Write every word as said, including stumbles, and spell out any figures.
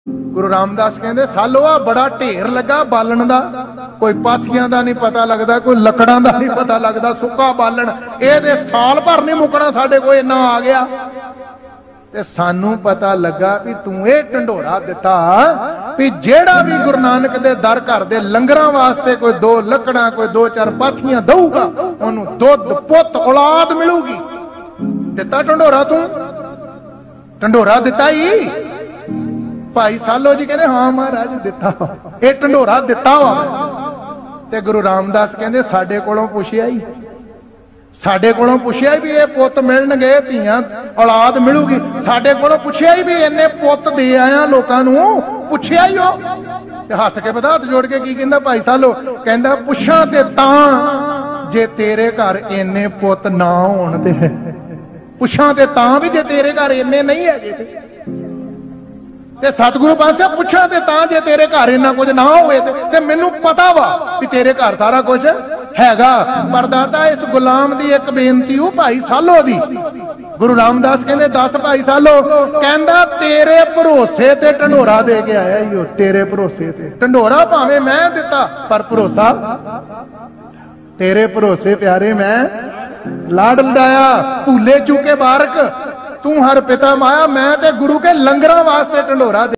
गुरु रामदास कहते सालोआ बड़ा ढेर लगा बालन दा, कोई पाथियां दा नहीं पता लगता, कोई लकड़ां दा नहीं पता लगता, सुक्का बालन ये साल भर नहीं मुकना, साडे कोल इन्ना आ गया। ते सानू पता लगा भी तू ये ढंडोरा दिता भी जेड़ा भी गुरु नानक दे दर घर दे लंगरां वास्ते कोई दो लकड़ां कोई दो चार पाथियां दऊगा ओनू दुध पुत औलाद मिलूगी। दिता ढंडोरा, तू ढंडोरा दिता ही। भाई सालो जी कहते हाँ महाराज दिता, ये ढंडोरा दिता वा। ते गुरु रामदास कहते साडे कोलों पुछिया ही, साडे कोलों पुछिया भी ये पुत मिलणगे, धीआं औलाद मिलूगी। साडे कोलों पुछिया ही भी इन्ने पुत दे आया लोकां नूं, पुछिया ही हो। ते हस के पता हत्थ जोड़ के की कहंदा भाई सालो, कहंदा पुछां ते तां जे तेरे घर इन्ने पुत ना होण ते, पुछां ते तां भी जे तेरे घर इन्ने नहीं हैगे ते सतगुरु पातशाह पुछां ते तां जे तेरे घर इन्ना कुछ ना होए ते मैनू पता वा भी तेरे घर सारा कुछ हैगा। पर दाता इस गुलाम दी एक बेनती हो भाई सालो दी। गुरु रामदास कहंदे दस भाई सालो, कहंदा तेरे भरोसे ते ढंडोरा दे के आया ही हो, तेरे भरोसे ते ढंडोरा भावें मैं दिता पर भरोसा तेरे भरोसे प्यारे मैं लाड लडाया। भूले चूके बारक तू हर पिता माया, मैं ते गुरु के लंगरां वास्ते ढंडोरा